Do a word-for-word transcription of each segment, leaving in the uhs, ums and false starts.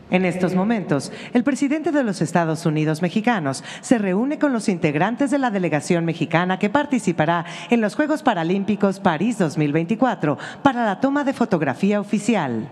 En estos momentos, el presidente de los Estados Unidos mexicanos se reúne con los integrantes de la delegación mexicana que participará en los Juegos Paralímpicos París dos mil veinticuatro para la toma de fotografía oficial.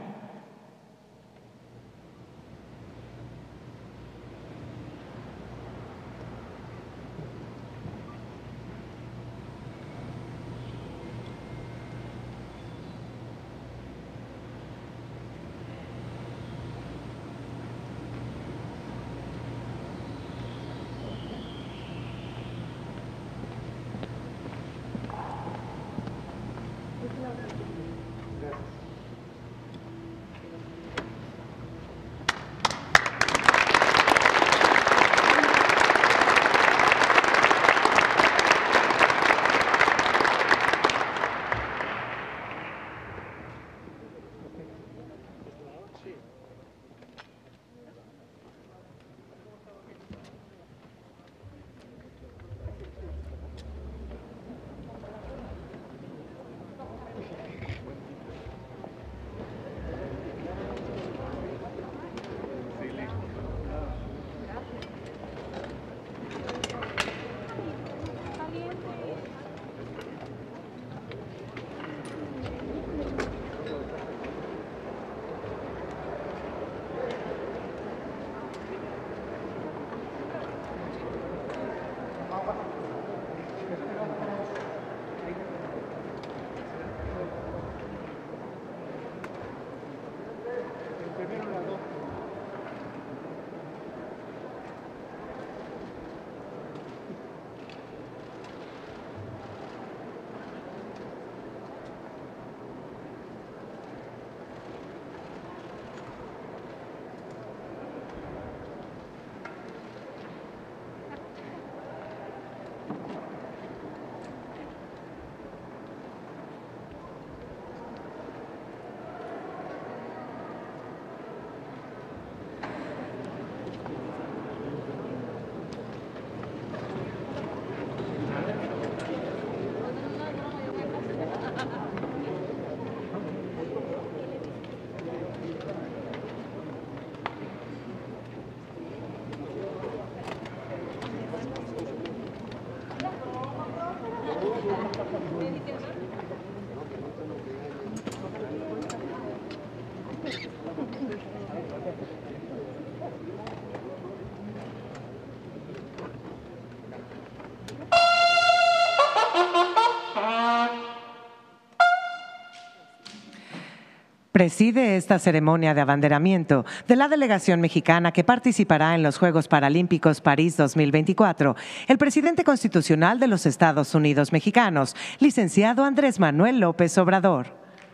Preside esta ceremonia de abanderamiento de la delegación mexicana que participará en los Juegos Paralímpicos París dos mil veinticuatro el presidente constitucional de los Estados Unidos mexicanos, licenciado Andrés Manuel López Obrador.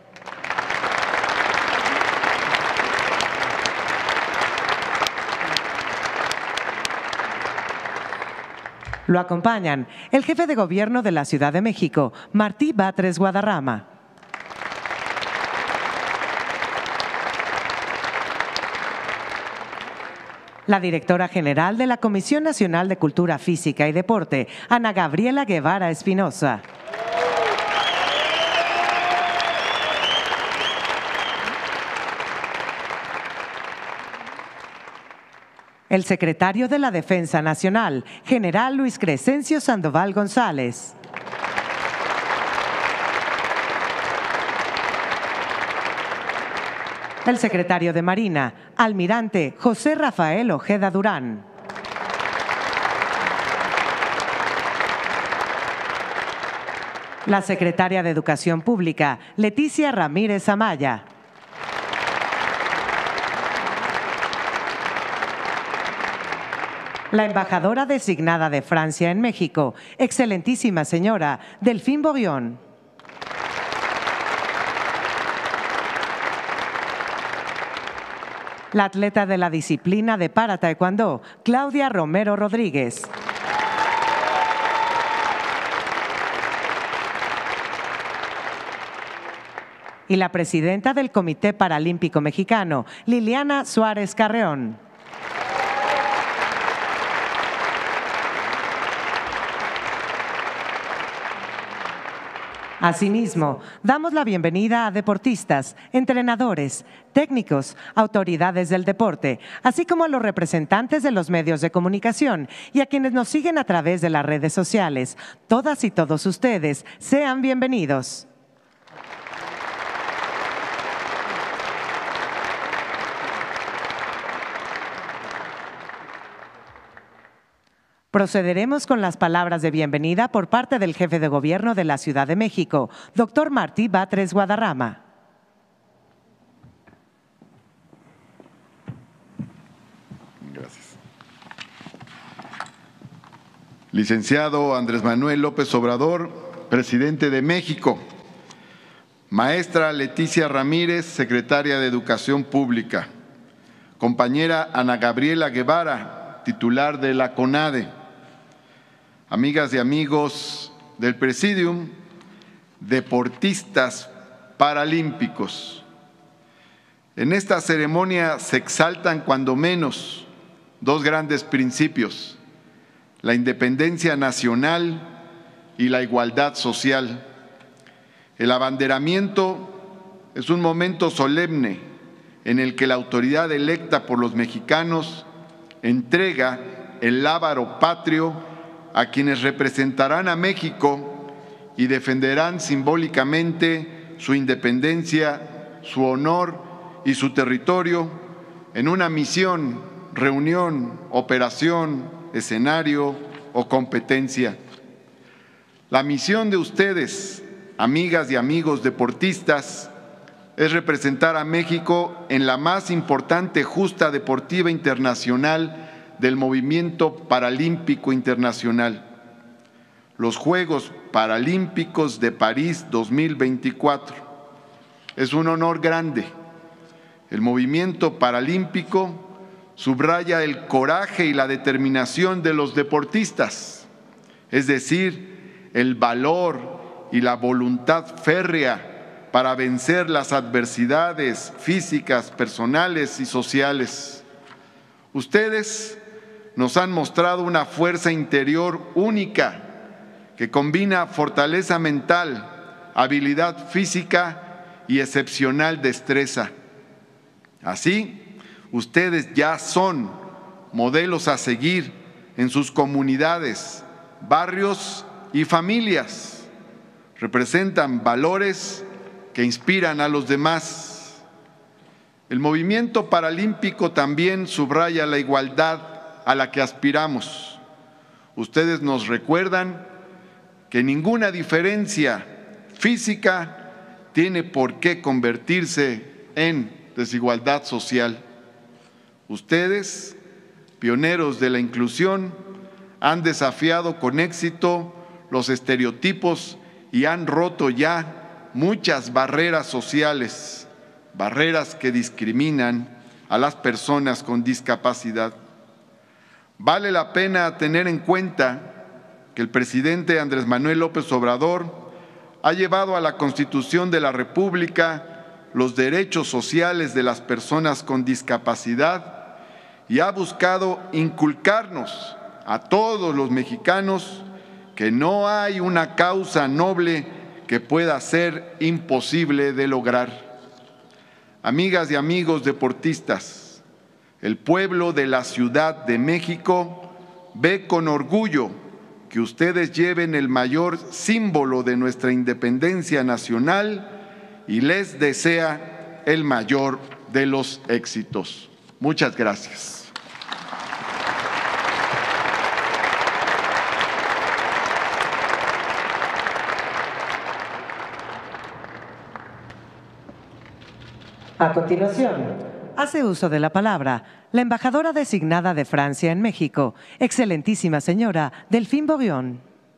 Lo acompañan el jefe de gobierno de la Ciudad de México, Martí Batres Guadarrama. La directora general de la Comisión Nacional de Cultura Física y Deporte, Ana Gabriela Guevara Espinosa. El secretario de la Defensa Nacional, general Luis Crescencio Sandoval González. El secretario de Marina, almirante José Rafael Ojeda Durán. La secretaria de Educación Pública, Leticia Ramírez Amaya. La embajadora designada de Francia en México, excelentísima señora Delphine Bourrion. La atleta de la disciplina de para taekwondo, Claudia Romero Rodríguez. Y la presidenta del Comité Paralímpico Mexicano, Liliana Suárez Carreón. Asimismo, damos la bienvenida a deportistas, entrenadores, técnicos, autoridades del deporte, así como a los representantes de los medios de comunicación y a quienes nos siguen a través de las redes sociales. Todas y todos ustedes, sean bienvenidos. Procederemos con las palabras de bienvenida por parte del jefe de gobierno de la Ciudad de México, doctor Martí Batres Guadarrama. Gracias. Licenciado Andrés Manuel López Obrador, presidente de México. Maestra Leticia Ramírez, secretaria de Educación Pública. Compañera Ana Gabriela Guevara, titular de la CONADE. Amigas y amigos del Presidium, deportistas paralímpicos. En esta ceremonia se exaltan cuando menos dos grandes principios: la independencia nacional y la igualdad social. El abanderamiento es un momento solemne en el que la autoridad electa por los mexicanos entrega el lábaro patrio a quienes representarán a México y defenderán simbólicamente su independencia, su honor y su territorio en una misión, reunión, operación, escenario o competencia. La misión de ustedes, amigas y amigos deportistas, es representar a México en la más importante justa deportiva internacional del movimiento paralímpico internacional, los Juegos Paralímpicos de París dos mil veinticuatro. Es un honor grande. El movimiento paralímpico subraya el coraje y la determinación de los deportistas, es decir, el valor y la voluntad férrea para vencer las adversidades físicas, personales y sociales. Ustedes nos han mostrado una fuerza interior única que combina fortaleza mental, habilidad física y excepcional destreza. Así, ustedes ya son modelos a seguir en sus comunidades, barrios y familias. Representan valores que inspiran a los demás. El movimiento paralímpico también subraya la igualdad a la que aspiramos. Ustedes nos recuerdan que ninguna diferencia física tiene por qué convertirse en desigualdad social. Ustedes, pioneros de la inclusión, han desafiado con éxito los estereotipos y han roto ya muchas barreras sociales, barreras que discriminan a las personas con discapacidad. Vale la pena tener en cuenta que el presidente Andrés Manuel López Obrador ha llevado a la Constitución de la República los derechos sociales de las personas con discapacidad y ha buscado inculcarnos a todos los mexicanos que no hay una causa noble que pueda ser imposible de lograr. Amigas y amigos deportistas, el pueblo de la Ciudad de México ve con orgullo que ustedes lleven el mayor símbolo de nuestra independencia nacional y les desea el mayor de los éxitos. Muchas gracias. A continuación, hace uso de la palabra la embajadora designada de Francia en México, excelentísima señora Delphine Bourrion.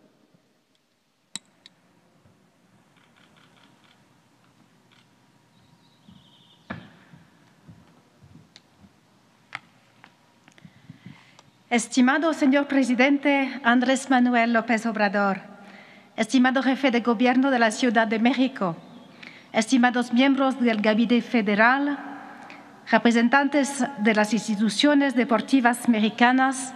Estimado señor presidente Andrés Manuel López Obrador, estimado jefe de gobierno de la Ciudad de México, estimados miembros del Gabinete Federal, representantes de las instituciones deportivas mexicanas,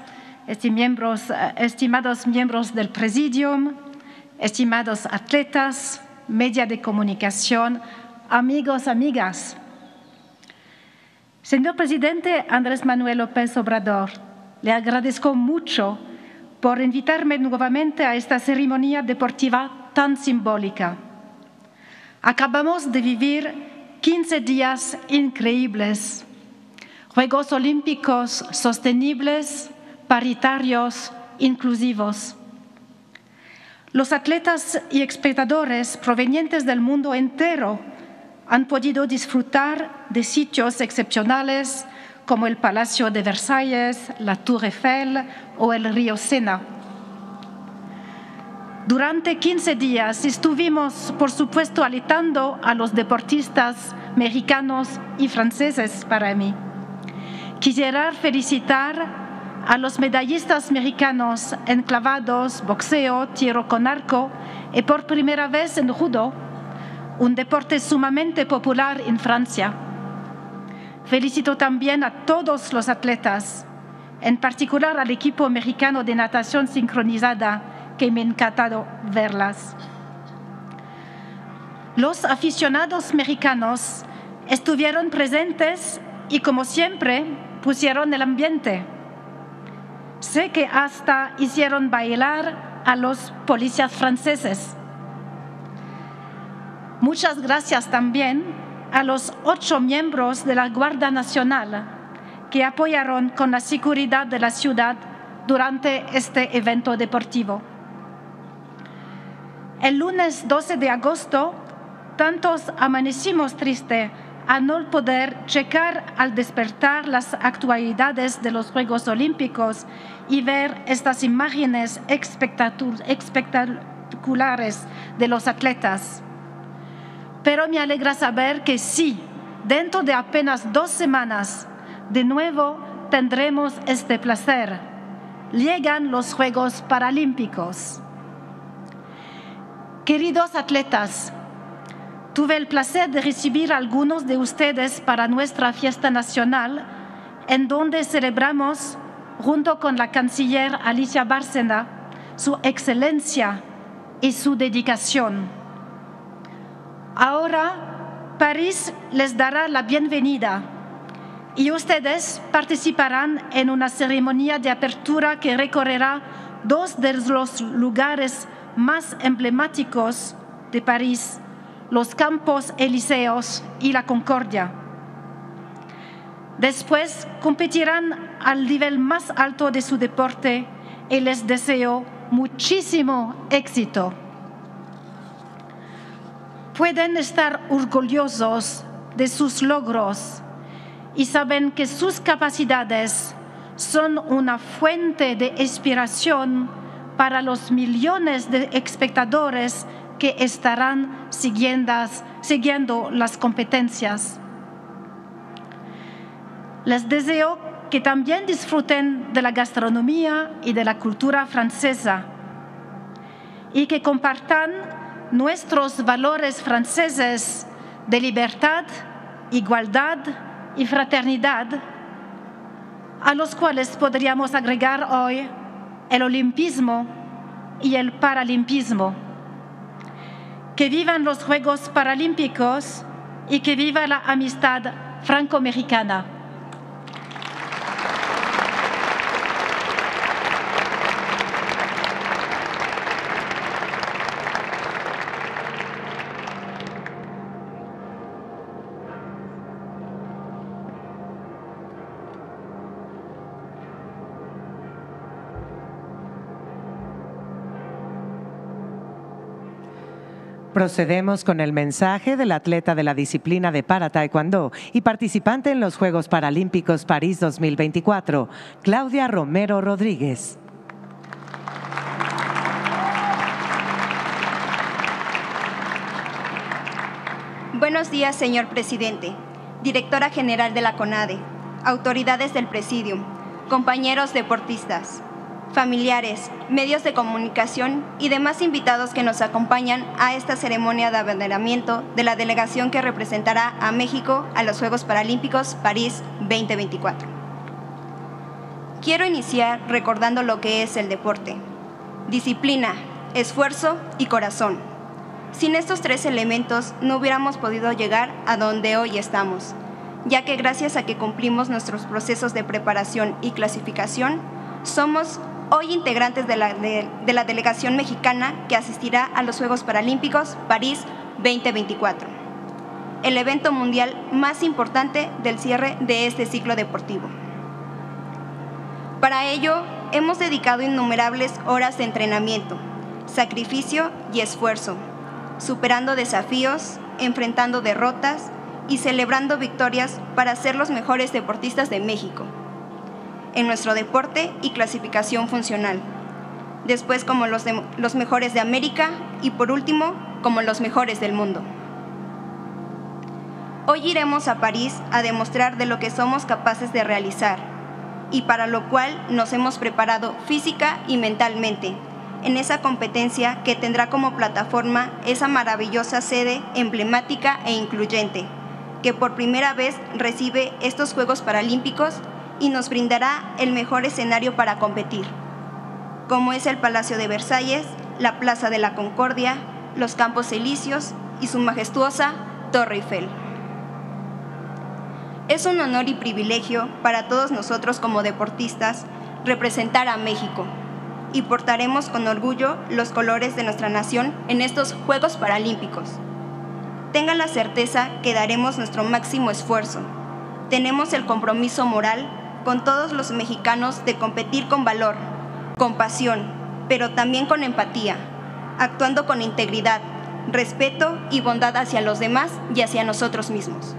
estimados miembros del Presidium, estimados atletas, medios de comunicación, amigos, amigas. Señor presidente Andrés Manuel López Obrador, le agradezco mucho por invitarme nuevamente a esta ceremonia deportiva tan simbólica. Acabamos de vivir quince días increíbles, Juegos Olímpicos sostenibles, paritarios, inclusivos. Los atletas y espectadores provenientes del mundo entero han podido disfrutar de sitios excepcionales como el Palacio de Versalles, la Tour Eiffel o el río Sena. Durante quince días estuvimos, por supuesto, alentando a los deportistas mexicanos y franceses para mí. Quisiera felicitar a los medallistas mexicanos en clavados, boxeo, tiro con arco y por primera vez en judo, un deporte sumamente popular en Francia. Felicito también a todos los atletas, en particular al equipo mexicano de natación sincronizada, que me ha encantado verlas. Los aficionados mexicanos estuvieron presentes y, como siempre, pusieron el ambiente. Sé que hasta hicieron bailar a los policías franceses. Muchas gracias también a los ocho miembros de la Guardia Nacional que apoyaron con la seguridad de la ciudad durante este evento deportivo. El lunes doce de agosto, tantos amanecimos tristes a no poder checar al despertar las actualidades de los Juegos Olímpicos y ver estas imágenes espectaculares de los atletas. Pero me alegra saber que sí, dentro de apenas dos semanas, de nuevo tendremos este placer. Llegan los Juegos Paralímpicos. Queridos atletas, tuve el placer de recibir a algunos de ustedes para nuestra fiesta nacional, en donde celebramos, junto con la canciller Alicia Bárcena, su excelencia y su dedicación. Ahora, París les dará la bienvenida y ustedes participarán en una ceremonia de apertura que recorrerá dos de los lugares más emblemáticos de París, los Campos Elíseos y la Concordia. Después competirán al nivel más alto de su deporte y les deseo muchísimo éxito. Pueden estar orgullosos de sus logros y saben que sus capacidades son una fuente de inspiración para los millones de espectadores que estarán siguiendo, siguiendo las competencias. Les deseo que también disfruten de la gastronomía y de la cultura francesa y que compartan nuestros valores franceses de libertad, igualdad y fraternidad, a los cuales podríamos agregar hoy el olimpismo y el paralimpismo. Que vivan los Juegos Paralímpicos y que viva la amistad franco-mexicana. Procedemos con el mensaje del atleta de la disciplina de para taekwondo y participante en los Juegos Paralímpicos París dos mil veinticuatro, Claudia Romero Rodríguez. Buenos días, señor presidente, directora general de la CONADE, autoridades del Presidium, compañeros deportistas, familiares, medios de comunicación y demás invitados que nos acompañan a esta ceremonia de abanderamiento de la delegación que representará a México a los Juegos Paralímpicos París veinte veinticuatro. Quiero iniciar recordando lo que es el deporte: disciplina, esfuerzo y corazón. Sin estos tres elementos no hubiéramos podido llegar a donde hoy estamos, ya que gracias a que cumplimos nuestros procesos de preparación y clasificación, somos hoy integrantes de la, de, de la delegación mexicana que asistirá a los Juegos Paralímpicos París veinte veinticuatro, el evento mundial más importante del cierre de este ciclo deportivo. Para ello, hemos dedicado innumerables horas de entrenamiento, sacrificio y esfuerzo, superando desafíos, enfrentando derrotas y celebrando victorias para ser los mejores deportistas de México en nuestro deporte y clasificación funcional, después como los, de, los mejores de América y por último como los mejores del mundo. Hoy iremos a París a demostrar de lo que somos capaces de realizar y para lo cual nos hemos preparado física y mentalmente en esa competencia que tendrá como plataforma esa maravillosa sede emblemática e incluyente que por primera vez recibe estos Juegos Paralímpicos y nos brindará el mejor escenario para competir, como es el Palacio de Versalles, la Plaza de la Concordia, los Campos Elíseos y su majestuosa Torre Eiffel. Es un honor y privilegio para todos nosotros como deportistas representar a México y portaremos con orgullo los colores de nuestra nación en estos Juegos Paralímpicos. Tengan la certeza que daremos nuestro máximo esfuerzo. Tenemos el compromiso moral con todos los mexicanos de competir con valor, con pasión, pero también con empatía, actuando con integridad, respeto y bondad hacia los demás y hacia nosotros mismos.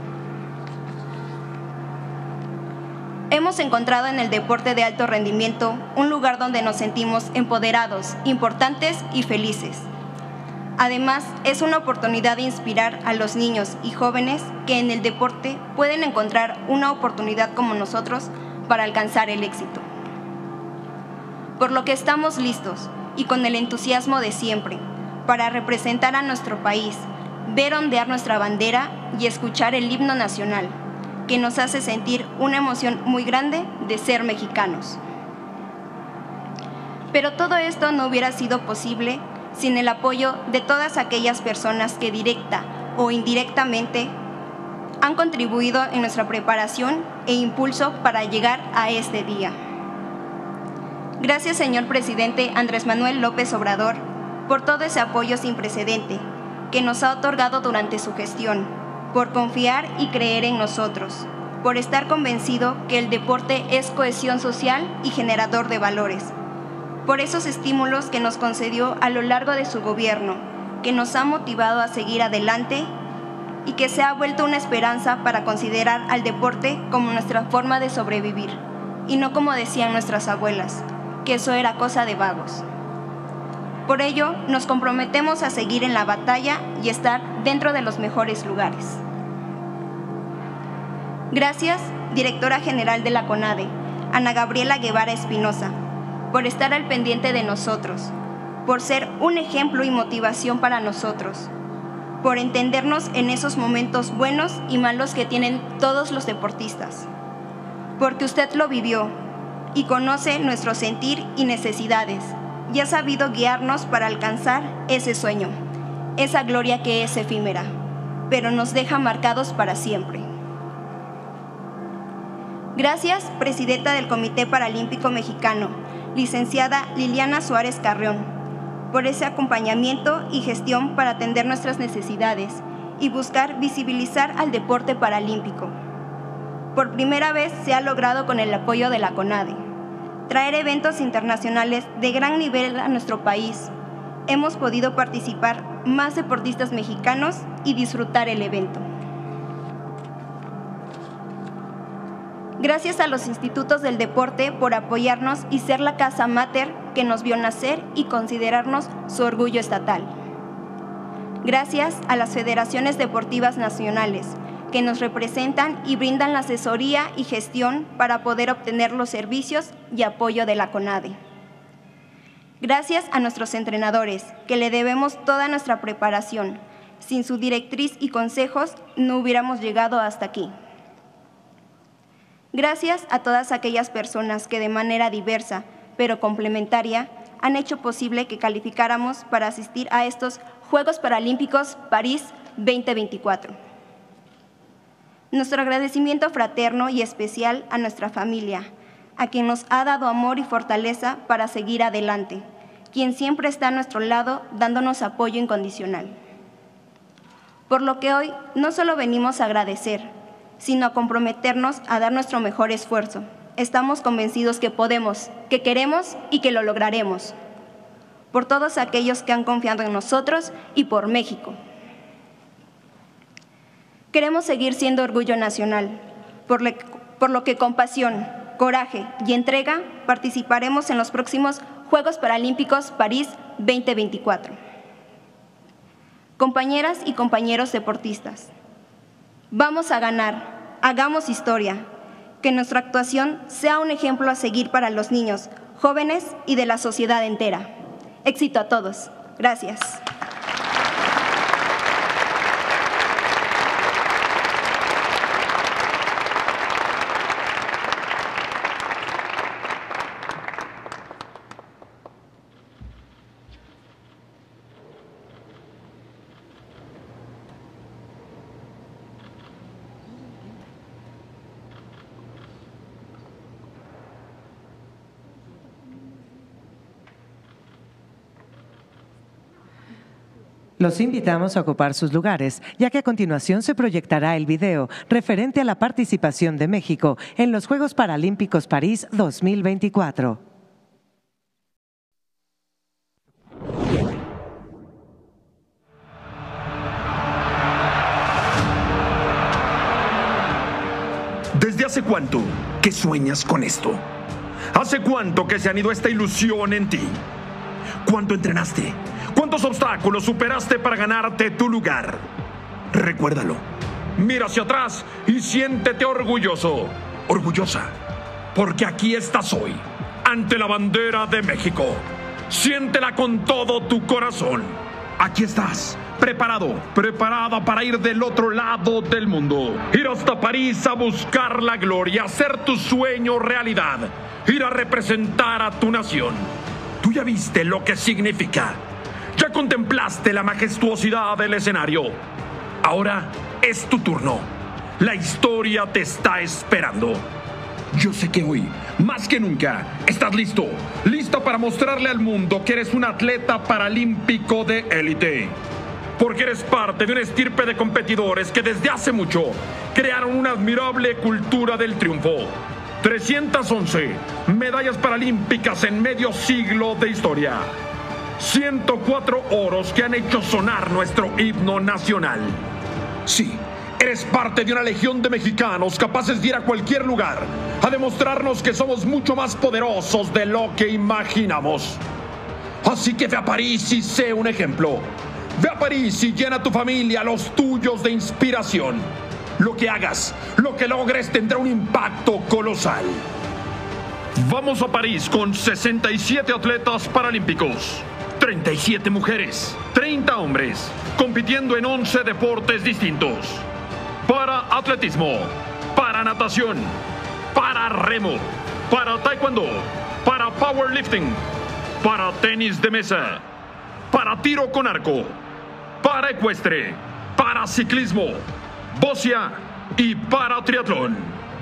Hemos encontrado en el deporte de alto rendimiento un lugar donde nos sentimos empoderados, importantes y felices. Además, es una oportunidad de inspirar a los niños y jóvenes que en el deporte pueden encontrar una oportunidad como nosotros para alcanzar el éxito. Por lo que estamos listos y con el entusiasmo de siempre para representar a nuestro país, ver ondear nuestra bandera y escuchar el himno nacional, que nos hace sentir una emoción muy grande de ser mexicanos. Pero todo esto no hubiera sido posible sin el apoyo de todas aquellas personas que directa o indirectamente han contribuido en nuestra preparación e impulso para llegar a este día. Gracias, señor presidente Andrés Manuel López Obrador, por todo ese apoyo sin precedente que nos ha otorgado durante su gestión, por confiar y creer en nosotros, por estar convencido que el deporte es cohesión social y generador de valores, por esos estímulos que nos concedió a lo largo de su gobierno, que nos ha motivado a seguir adelante y que se ha vuelto una esperanza para considerar al deporte como nuestra forma de sobrevivir, y no como decían nuestras abuelas, que eso era cosa de vagos. Por ello, nos comprometemos a seguir en la batalla y estar dentro de los mejores lugares. Gracias, Directora General de la CONADE, Ana Gabriela Guevara Espinosa, por estar al pendiente de nosotros, por ser un ejemplo y motivación para nosotros, por entendernos en esos momentos buenos y malos que tienen todos los deportistas, porque usted lo vivió y conoce nuestro sentir y necesidades, y ha sabido guiarnos para alcanzar ese sueño, esa gloria que es efímera, pero nos deja marcados para siempre. Gracias, Presidenta del Comité Paralímpico Mexicano, licenciada Liliana Suárez Carrión, por ese acompañamiento y gestión para atender nuestras necesidades y buscar visibilizar al deporte paralímpico. Por primera vez se ha logrado con el apoyo de la CONADE traer eventos internacionales de gran nivel a nuestro país. Hemos podido participar más deportistas mexicanos y disfrutar el evento. Gracias a los institutos del deporte por apoyarnos y ser la casa mater que nos vio nacer y considerarnos su orgullo estatal. Gracias a las federaciones deportivas nacionales que nos representan y brindan la asesoría y gestión para poder obtener los servicios y apoyo de la CONADE. Gracias a nuestros entrenadores, que le debemos toda nuestra preparación. Sin su directriz y consejos, no hubiéramos llegado hasta aquí. Gracias a todas aquellas personas que de manera diversa, pero complementaria, han hecho posible que calificáramos para asistir a estos Juegos Paralímpicos París veinte veinticuatro. Nuestro agradecimiento fraterno y especial a nuestra familia, a quien nos ha dado amor y fortaleza para seguir adelante, quien siempre está a nuestro lado dándonos apoyo incondicional. Por lo que hoy no solo venimos a agradecer, sino a comprometernos a dar nuestro mejor esfuerzo. Estamos convencidos que podemos, que queremos y que lo lograremos. Por todos aquellos que han confiado en nosotros y por México. Queremos seguir siendo orgullo nacional, por, le, por lo que con pasión, coraje y entrega participaremos en los próximos Juegos Paralímpicos París veinte veinticuatro. Compañeras y compañeros deportistas, vamos a ganar, hagamos historia, que nuestra actuación sea un ejemplo a seguir para los niños, jóvenes y de la sociedad entera. Éxito a todos. Gracias. Los invitamos a ocupar sus lugares, ya que a continuación se proyectará el video referente a la participación de México en los Juegos Paralímpicos París dos mil veinticuatro. ¿Desde hace cuánto que sueñas con esto? ¿Hace cuánto que se anidó esta ilusión en ti? ¿Cuánto entrenaste? ¿Cuántos obstáculos superaste para ganarte tu lugar? Recuérdalo. Mira hacia atrás y siéntete orgulloso, orgullosa, porque aquí estás hoy, ante la bandera de México. Siéntela con todo tu corazón. Aquí estás, preparado, preparada para ir del otro lado del mundo. Ir hasta París a buscar la gloria, hacer tu sueño realidad. Ir a representar a tu nación. Tú ya viste lo que significa. Ya contemplaste la majestuosidad del escenario. Ahora es tu turno. La historia te está esperando. Yo sé que hoy, más que nunca, estás listo, lista para mostrarle al mundo que eres un atleta paralímpico de élite. Porque eres parte de una estirpe de competidores que desde hace mucho crearon una admirable cultura del triunfo. trescientas once medallas paralímpicas en medio siglo de historia. ciento cuatro oros que han hecho sonar nuestro himno nacional. Sí, eres parte de una legión de mexicanos capaces de ir a cualquier lugar a demostrarnos que somos mucho más poderosos de lo que imaginamos. Así que ve a París y sé un ejemplo. Ve a París y llena a tu familia, a los tuyos, de inspiración. Lo que hagas, lo que logres tendrá un impacto colosal. Vamos a París con sesenta y siete atletas paralímpicos, treinta y siete mujeres, treinta hombres, compitiendo en once deportes distintos. Para atletismo, para natación, para remo, para taekwondo, para powerlifting, para tenis de mesa, para tiro con arco, para ecuestre, para ciclismo, boxeo y para triatlón.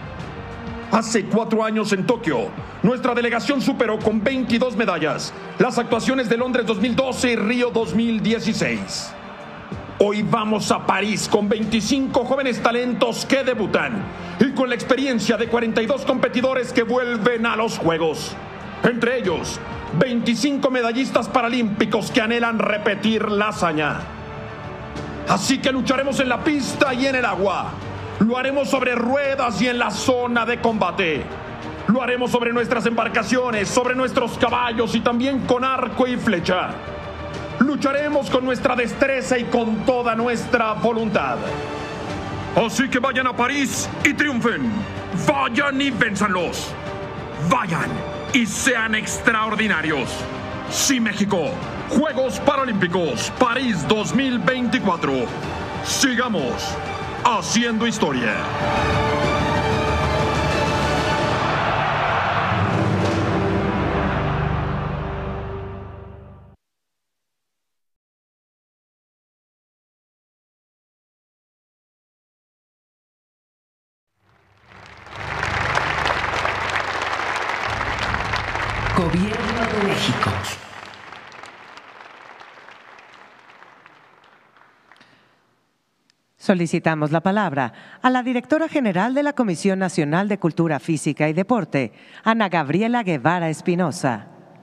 Hace cuatro años en Tokio, nuestra delegación superó con veintidós medallas las actuaciones de Londres dos mil doce y Río dos mil dieciséis. Hoy vamos a París con veinticinco jóvenes talentos que debutan y con la experiencia de cuarenta y dos competidores que vuelven a los Juegos. Entre ellos, veinticinco medallistas paralímpicos que anhelan repetir la hazaña. Así que lucharemos en la pista y en el agua. Lo haremos sobre ruedas y en la zona de combate. Lo haremos sobre nuestras embarcaciones, sobre nuestros caballos y también con arco y flecha. Lucharemos con nuestra destreza y con toda nuestra voluntad. Así que vayan a París y triunfen. Vayan y vénzanlos. Vayan y sean extraordinarios. Sí, México. Juegos Paralímpicos París dos mil veinticuatro. Sigamos haciendo historia. Gobierno de México. Solicitamos la palabra a la directora general de la Comisión Nacional de Cultura Física y Deporte, Ana Gabriela Guevara Espinosa.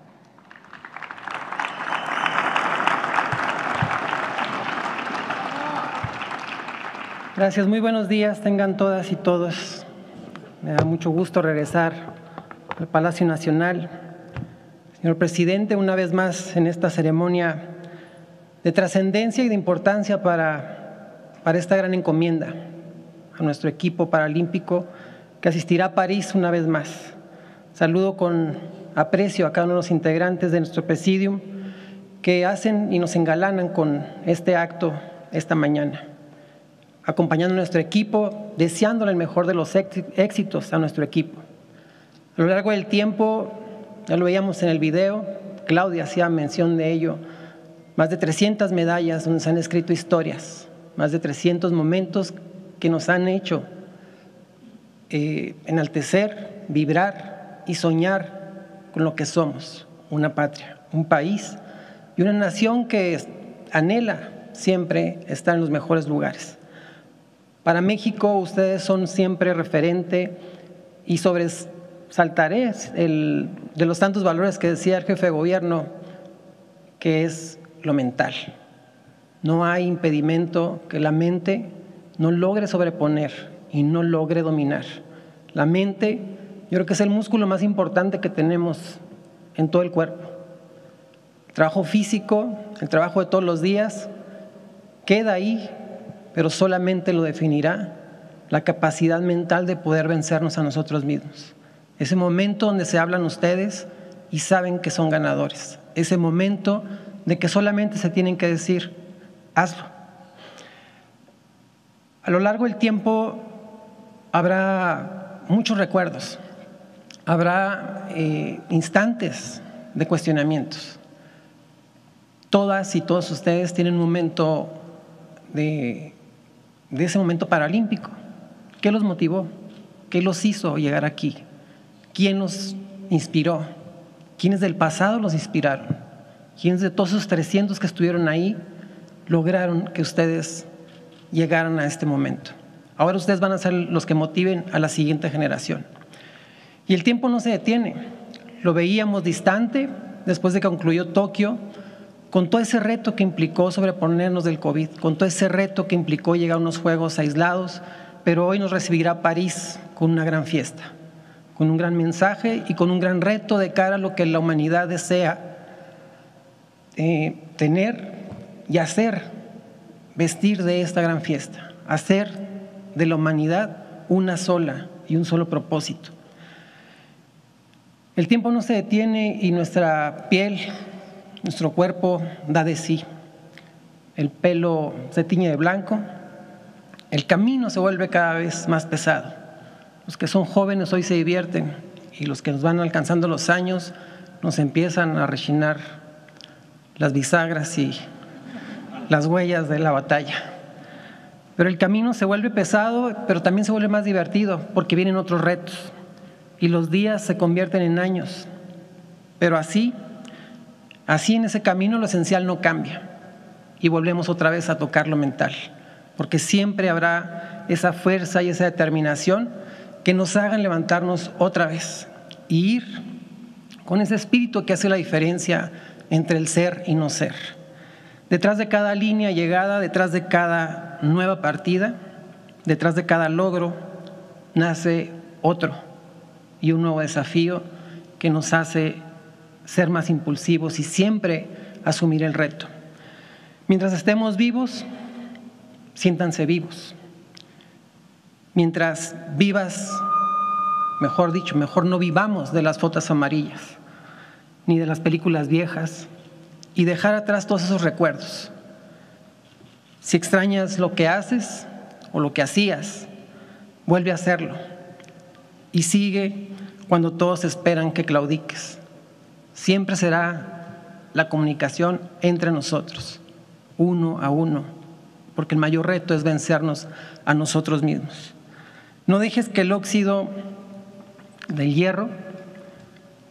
Gracias, muy buenos días, tengan todas y todos. Me da mucho gusto regresar al Palacio Nacional. Señor presidente, una vez más en esta ceremonia de trascendencia y de importancia para, para esta gran encomienda a nuestro equipo paralímpico que asistirá a París una vez más. Saludo con aprecio a cada uno de los integrantes de nuestro presidium que hacen y nos engalanan con este acto esta mañana, acompañando a nuestro equipo, deseándole el mejor de los éxitos a nuestro equipo. A lo largo del tiempo, ya lo veíamos en el video, Claudia hacía mención de ello, más de trescientas medallas donde se han escrito historias, más de trescientos momentos que nos han hecho eh, enaltecer, vibrar y soñar con lo que somos, una patria, un país y una nación que anhela siempre estar en los mejores lugares. Para México ustedes son siempre referente y sobresaltaré el, de los tantos valores que decía el jefe de gobierno, que es lo mental. No hay impedimento que la mente no logre sobreponer y no logre dominar. La mente, yo creo que es el músculo más importante que tenemos en todo el cuerpo. El trabajo físico, el trabajo de todos los días, queda ahí, pero solamente lo definirá la capacidad mental de poder vencernos a nosotros mismos. Ese momento donde se hablan ustedes y saben que son ganadores. Ese momento de que solamente se tienen que decir, hazlo. A lo largo del tiempo habrá muchos recuerdos, habrá eh, instantes de cuestionamientos. Todas y todos ustedes tienen un momento de de ese momento paralímpico. ¿Qué los motivó? ¿Qué los hizo llegar aquí? ¿Quién los inspiró? ¿Quiénes del pasado los inspiraron? ¿Quiénes de todos esos trescientos que estuvieron ahí lograron que ustedes llegaran a este momento? Ahora ustedes van a ser los que motiven a la siguiente generación. Y el tiempo no se detiene. Lo veíamos distante después de que concluyó Tokio, con todo ese reto que implicó sobreponernos del COVID, con todo ese reto que implicó llegar a unos juegos aislados, pero hoy nos recibirá París con una gran fiesta, con un gran mensaje y con un gran reto de cara a lo que la humanidad desea eh, tener y hacer, vestir de esta gran fiesta, hacer de la humanidad una sola y un solo propósito. El tiempo no se detiene y nuestra piel, nuestro cuerpo da de sí, el pelo se tiñe de blanco, el camino se vuelve cada vez más pesado. Los que son jóvenes hoy se divierten y los que nos van alcanzando los años nos empiezan a rechinar las bisagras y las huellas de la batalla. Pero el camino se vuelve pesado, pero también se vuelve más divertido porque vienen otros retos y los días se convierten en años, pero así Así en ese camino lo esencial no cambia y volvemos otra vez a tocar lo mental, porque siempre habrá esa fuerza y esa determinación que nos hagan levantarnos otra vez y ir con ese espíritu que hace la diferencia entre el ser y no ser. Detrás de cada línea llegada, detrás de cada nueva partida, detrás de cada logro, nace otro y un nuevo desafío que nos hace ser más impulsivos y siempre asumir el reto. Mientras estemos vivos, siéntanse vivos. Mientras vivas, mejor dicho, mejor no vivamos de las fotos amarillas, ni de las películas viejas, y dejar atrás todos esos recuerdos. Si extrañas lo que haces o lo que hacías, vuelve a hacerlo y sigue cuando todos esperan que claudiques. Siempre será la comunicación entre nosotros, uno a uno, porque el mayor reto es vencernos a nosotros mismos. No dejes que el óxido del hierro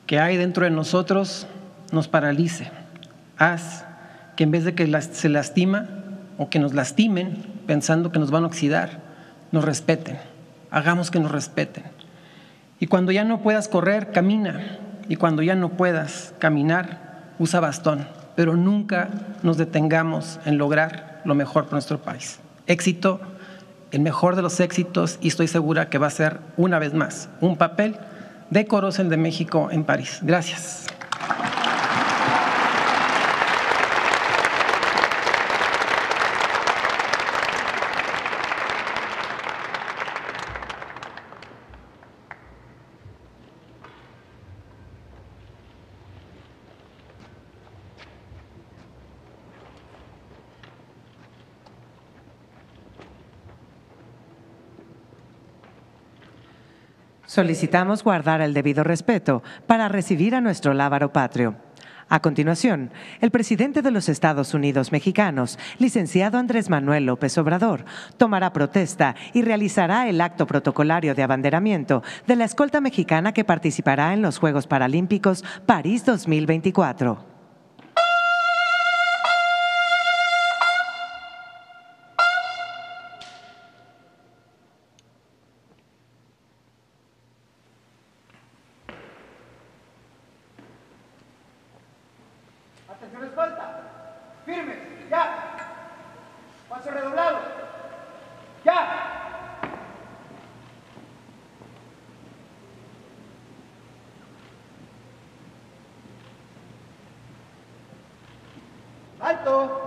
que hay dentro de nosotros nos paralice. Haz que en vez de que se lastima o que nos lastimen pensando que nos van a oxidar, nos respeten. Hagamos que nos respeten. Y cuando ya no puedas correr, camina. Y cuando ya no puedas caminar, usa bastón. Pero nunca nos detengamos en lograr lo mejor para nuestro país. Éxito, el mejor de los éxitos, y estoy segura que va a ser, una vez más, un papel decoroso el de México en París. Gracias. Solicitamos guardar el debido respeto para recibir a nuestro lábaro patrio. A continuación, el presidente de los Estados Unidos mexicanos, licenciado Andrés Manuel López Obrador, tomará protesta y realizará el acto protocolario de abanderamiento de la escolta mexicana que participará en los Juegos Paralímpicos París dos mil veinticuatro. Atención escolta, firmes, ya, paso redoblado, ya. Alto,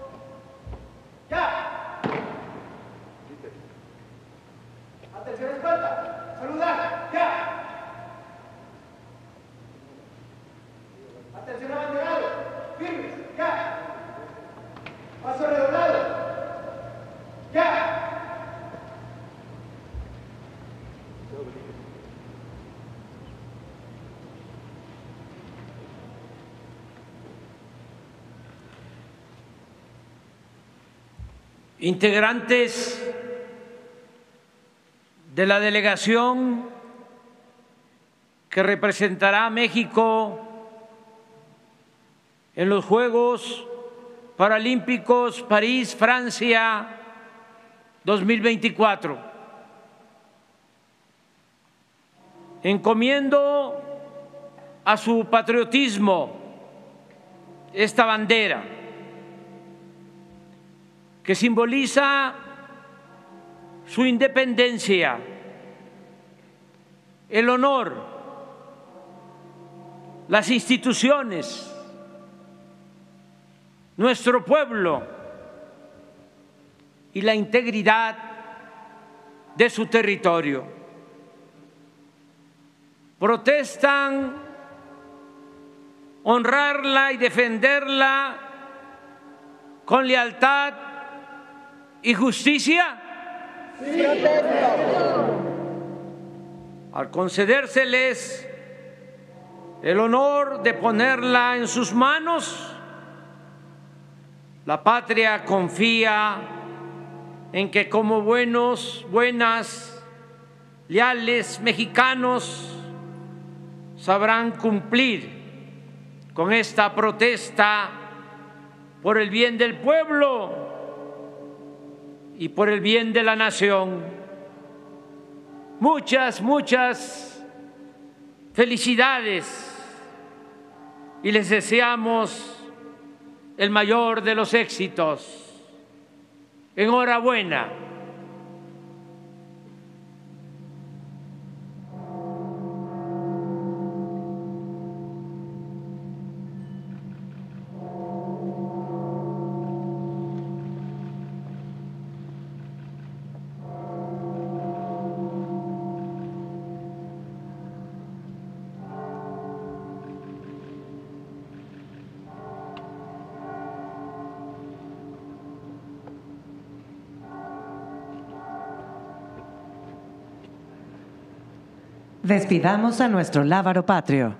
ya. Atención escolta, saludar, ya. Atención abanderado, firmes, ya. Paso redoblado, ya. Integrantes de la delegación que representará a México en los Juegos Paralímpicos París, Francia, dos mil veinticuatro. Encomiendo a su patriotismo esta bandera que simboliza su independencia, el honor, las instituciones, nuestro pueblo y la integridad de su territorio. Protestan honrarla y defenderla con lealtad y justicia. Sí. Al concedérseles el honor de ponerla en sus manos, la patria confía en que como buenos, buenas, leales mexicanos sabrán cumplir con esta protesta por el bien del pueblo y por el bien de la nación. Muchas, muchas felicidades y les deseamos el mayor de los éxitos. Enhorabuena. Despidamos a nuestro lábaro patrio.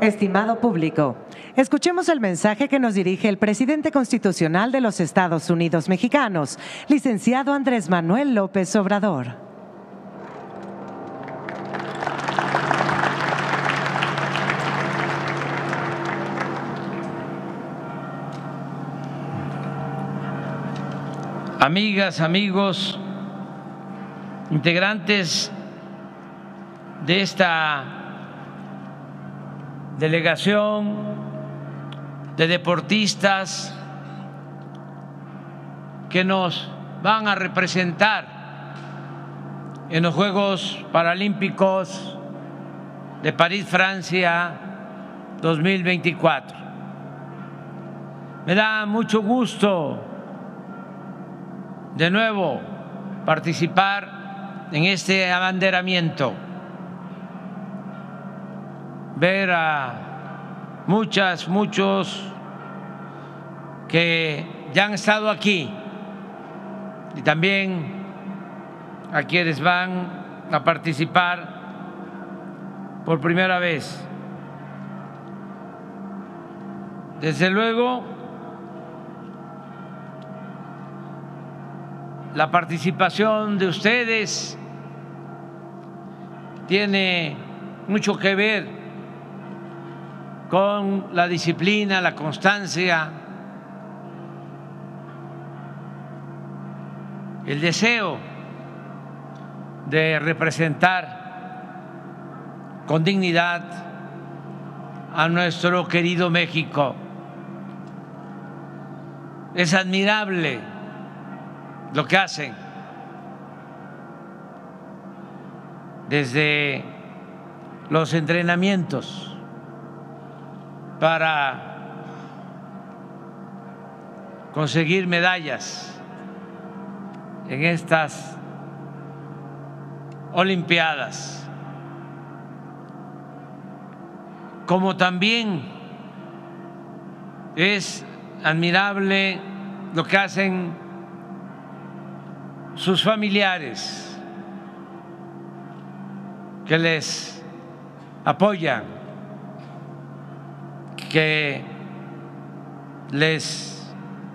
Estimado público, escuchemos el mensaje que nos dirige el presidente constitucional de los Estados Unidos mexicanos, licenciado Andrés Manuel López Obrador. Amigas, amigos, integrantes de esta delegación de deportistas que nos van a representar en los Juegos Paralímpicos de París, Francia, dos mil veinticuatro. Me da mucho gusto de nuevo participar en este abanderamiento, ver a muchas, muchos que ya han estado aquí y también a quienes van a participar por primera vez. Desde luego, la participación de ustedes tiene mucho que ver con la disciplina, la constancia, el deseo de representar con dignidad a nuestro querido México. Es admirable lo que hacen desde los entrenamientos para conseguir medallas en estas Olimpiadas, como también es admirable lo que hacen sus familiares, que les apoyan, que les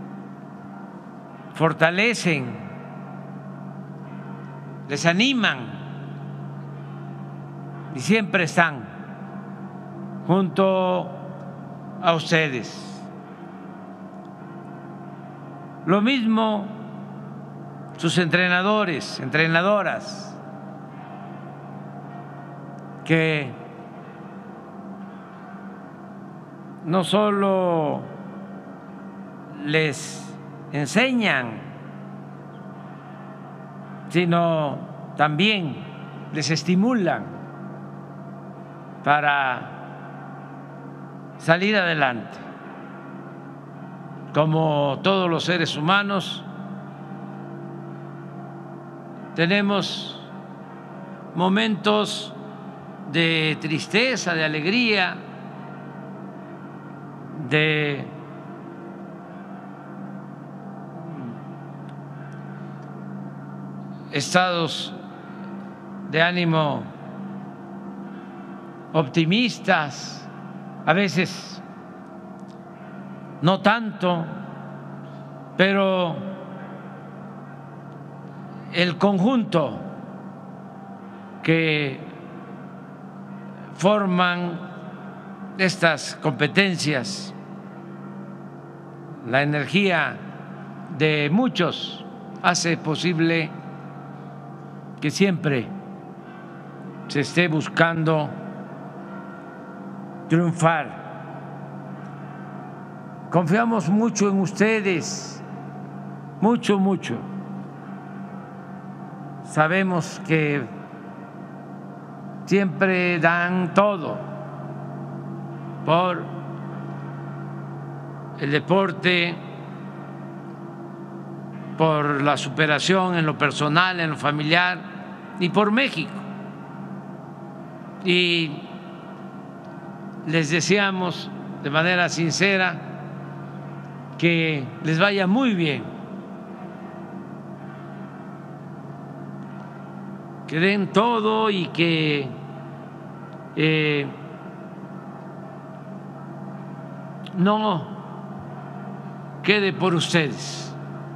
fortalecen, les animan y siempre están junto a ustedes. Lo mismo sus entrenadores, entrenadoras, que no solo les enseñan, sino también les estimulan para salir adelante. Como todos los seres humanos, tenemos momentos de tristeza, de alegría, de estados de ánimo optimistas, a veces no tanto, pero el conjunto que forman estas competencias, la energía de muchos hace posible que siempre se esté buscando triunfar. Confiamos mucho en ustedes, mucho, mucho. Sabemos que siempre dan todo por el deporte, por la superación en lo personal, en lo familiar y por México. Y les deseamos de manera sincera que les vaya muy bien, que den todo y que eh, no quede por ustedes.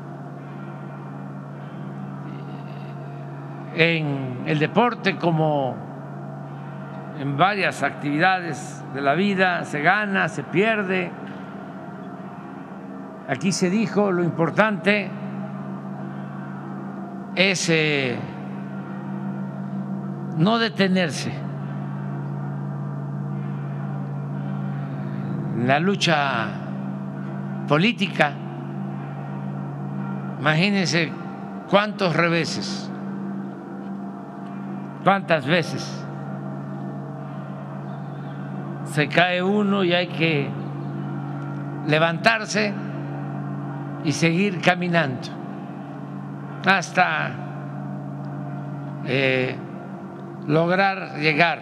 En el deporte, como en varias actividades de la vida, se gana, se pierde. Aquí se dijo, lo importante es eh, no detenerse en la lucha política. Imagínense cuántos reveses, cuántas veces se cae uno y hay que levantarse y seguir caminando hasta eh, lograr llegar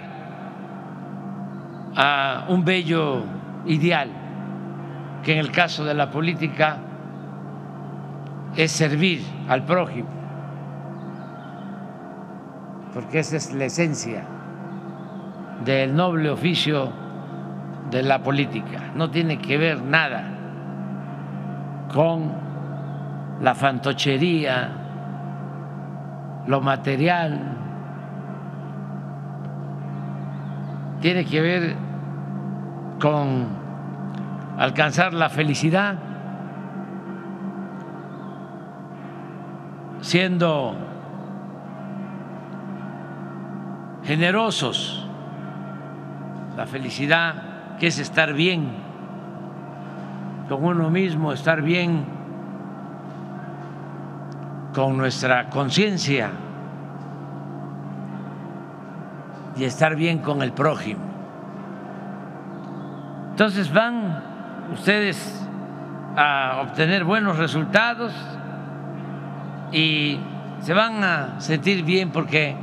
a un bello ideal, que en el caso de la política es servir al prójimo, porque esa es la esencia del noble oficio de la política. No tiene que ver nada con la fantochería, lo material, tiene que ver con alcanzar la felicidad siendo generosos. La felicidad, que es estar bien con uno mismo, estar bien con nuestra conciencia y estar bien con el prójimo. Entonces van ustedes a obtener buenos resultados y se van a sentir bien porque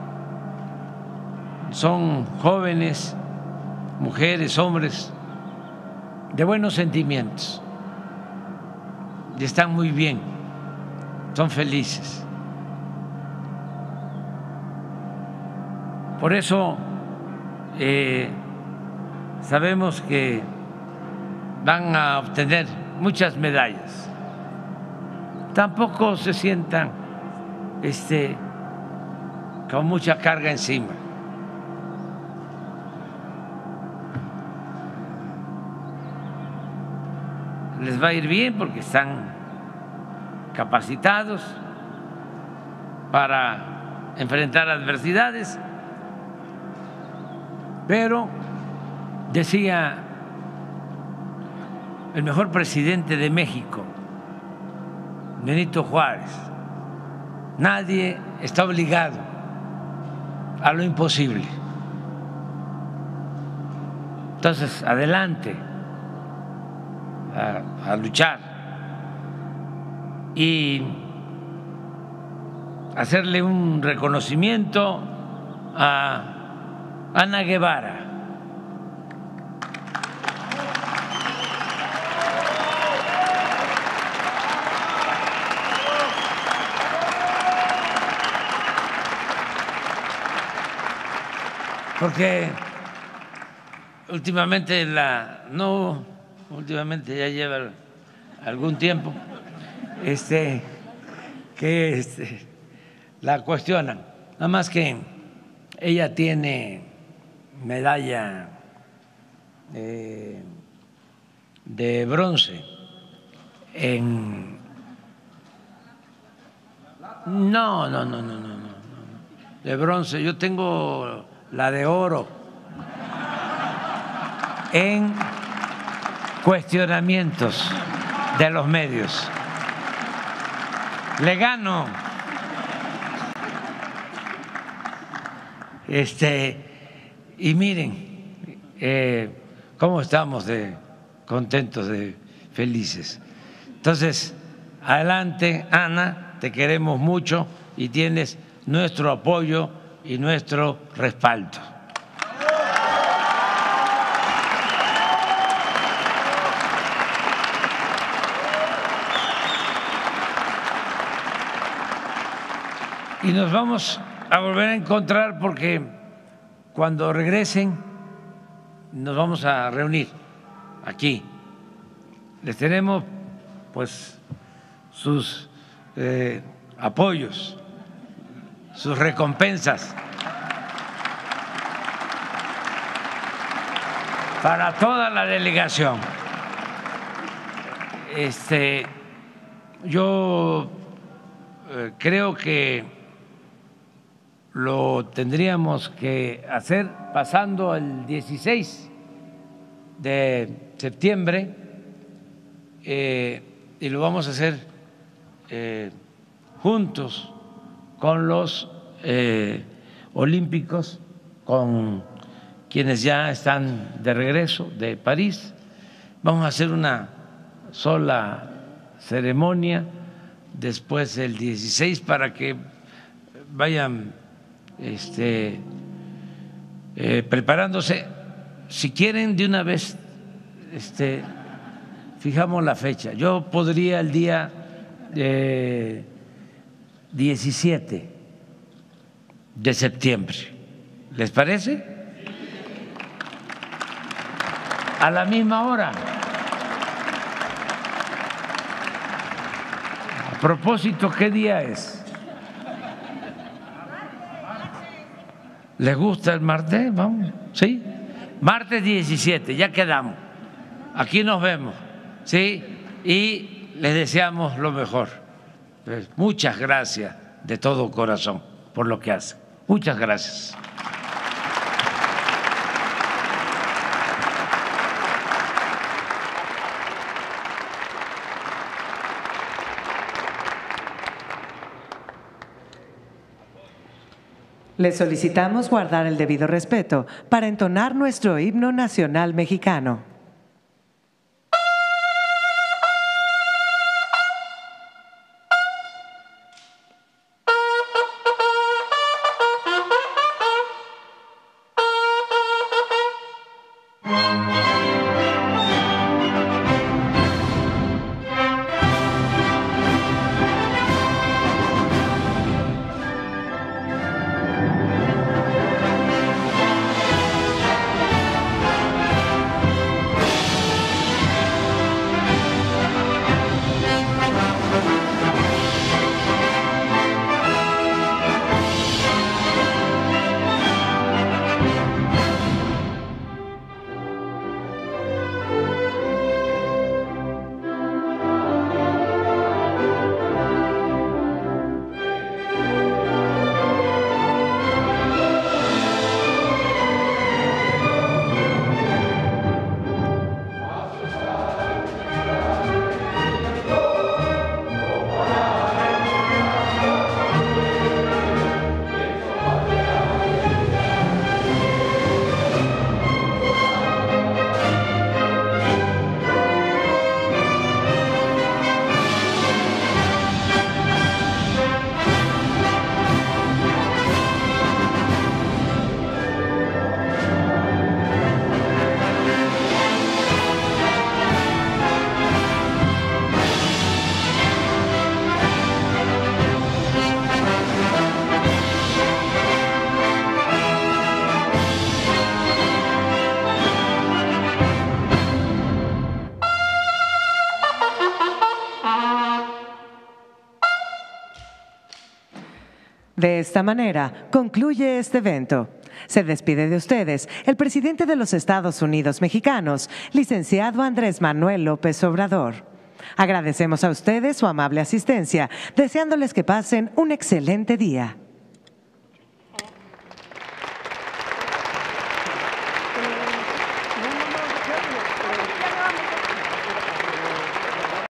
son jóvenes, mujeres, hombres de buenos sentimientos y están muy bien, son felices. Por eso eh, sabemos que van a obtener muchas medallas. Tampoco se sientan este, con mucha carga encima. Les va a ir bien porque están capacitados para enfrentar adversidades, pero decía el mejor presidente de México, Benito Juárez, nadie está obligado a lo imposible. Entonces, adelante a, a luchar y hacerle un reconocimiento a Ana Guevara. Porque últimamente la no últimamente ya lleva algún tiempo este que este, la cuestionan, nada más que ella tiene medalla eh, de bronce en no no no no no no de bronce. Yo tengo la de oro en cuestionamientos de los medios. Le gano. Este, y miren eh, cómo estamos de contentos, de felices. Entonces, adelante, Ana, te queremos mucho y tienes nuestro apoyo y nuestro respaldo. Y nos vamos a volver a encontrar porque cuando regresen nos vamos a reunir aquí les tenemos pues sus eh, apoyos, sus recompensas para toda la delegación. Este, yo eh, creo que lo tendríamos que hacer pasando el dieciséis de septiembre eh, y lo vamos a hacer eh, juntos con los eh, olímpicos, con quienes ya están de regreso de París. Vamos a hacer una sola ceremonia después del dieciséis para que vayan este, eh, preparándose. Si quieren, de una vez este, fijamos la fecha. Yo podría el día eh, diecisiete de septiembre. ¿Les parece? A la misma hora. A propósito, ¿qué día es? ¿Les gusta el martes? Vamos, ¿sí? Martes diecisiete, ya quedamos. Aquí nos vemos, ¿sí? Y les deseamos lo mejor. Pues muchas gracias de todo corazón por lo que hacen. Muchas gracias. Les solicitamos guardar el debido respeto para entonar nuestro himno nacional mexicano. De esta manera, concluye este evento. Se despide de ustedes el presidente de los Estados Unidos mexicanos, licenciado Andrés Manuel López Obrador. Agradecemos a ustedes su amable asistencia, deseándoles que pasen un excelente día.